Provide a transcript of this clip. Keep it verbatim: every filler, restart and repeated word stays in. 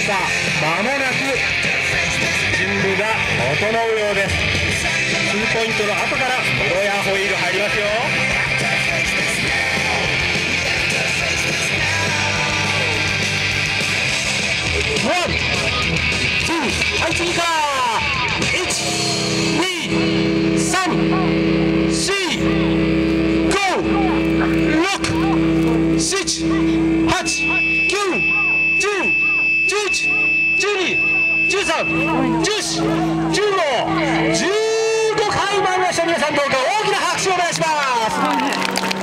さあ間もなく準備が整うようです。ツーポイントの後からロヤーホイール入りますよ。ワン、ツー、はい次からいち、に、さん、し、ご、ろく、なな、はち、きゅう、じゅう、じゅういち、じゅうに、じゅうさん、じゅうよん、じゅうご、じゅうごかい回りました。皆さんどうか大きな拍手をお願いします。